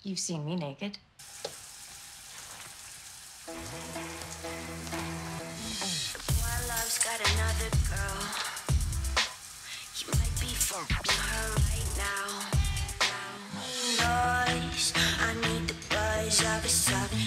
You've seen me naked. My love's got another girl. He might be for her right now. Noise, I need the buzz of a sudden